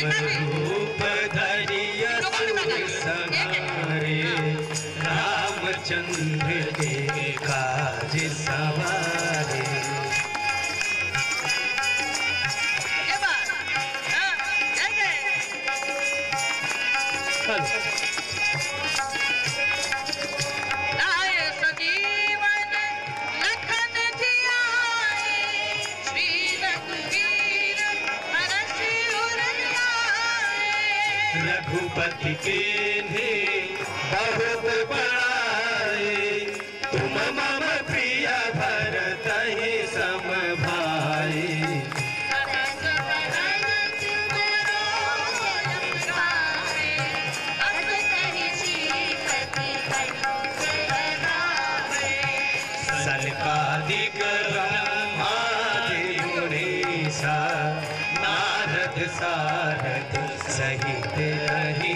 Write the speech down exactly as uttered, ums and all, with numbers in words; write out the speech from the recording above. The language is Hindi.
रूप धरिय सुर संहारे, रामचंद्र के काज सवारे। रघुपति के बहुत बड़ाई, तुम मम प्रिय भरत ही सम भाई। सनकादिक ब्रह्मादि मुनीसा, नारद सारद सहित रही